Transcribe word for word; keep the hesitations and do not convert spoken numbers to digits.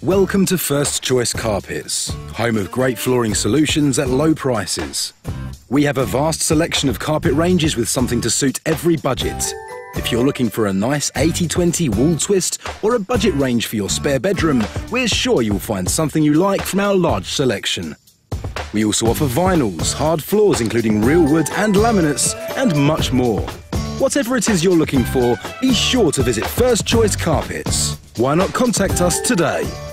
Welcome to First Choice Carpets, home of great flooring solutions at low prices. We have a vast selection of carpet ranges with something to suit every budget. If you're looking for a nice eighty twenty wall twist or a budget range for your spare bedroom, we're sure you'll find something you like from our large selection. We also offer vinyls, hard floors including real wood and laminates, and much more. Whatever it is you're looking for, be sure to visit First Choice Carpets. Why not contact us today?